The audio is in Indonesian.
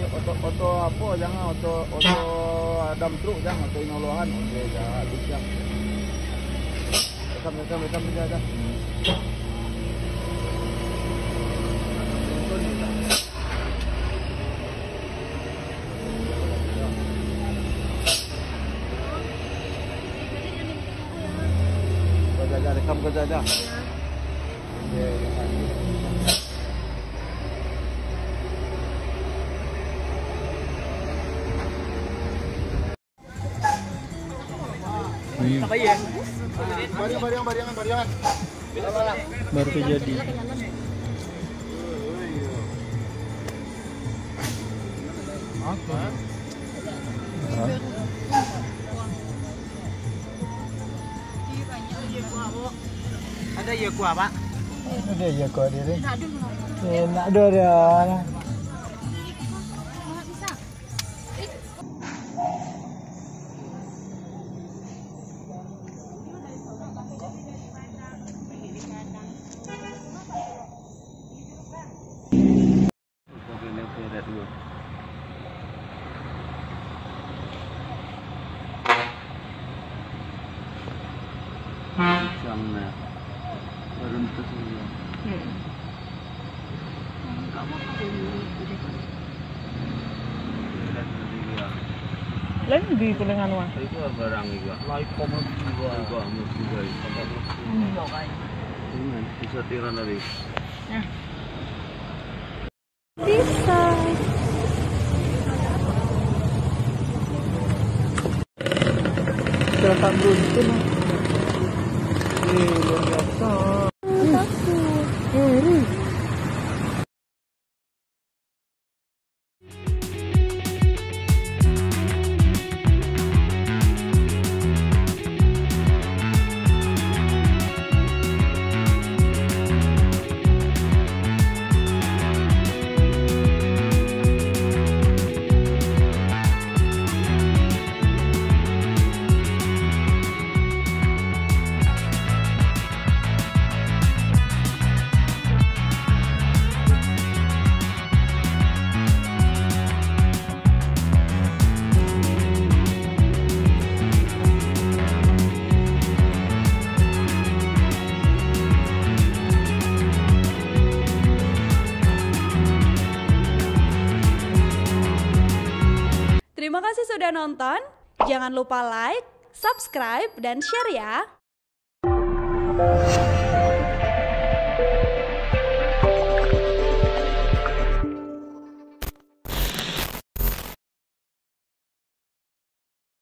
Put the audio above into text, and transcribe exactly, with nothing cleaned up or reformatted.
oto oto apa jangan oto oto dam truk jangan oto inolohan oke ya bisa sampai sampai sampai saja kerja rekam kerja aja Apa ya? Bariang, bariang, bariangan, bariangan. Baru kejadi. Apa? Ada ya kuah, Pak? Ada ya kuah diri. Enak dah dia. Jangan beruntus ya. Lain di kulingan wah. Itu barang itu. Lai komet juga. Juga mesti guys. Ini bisa tiran dari. Bisa. Kelihatan beruntun. Eh, luar biasa. Takut. Hmm. Terima kasih sudah nonton. Jangan lupa like, subscribe, dan share ya.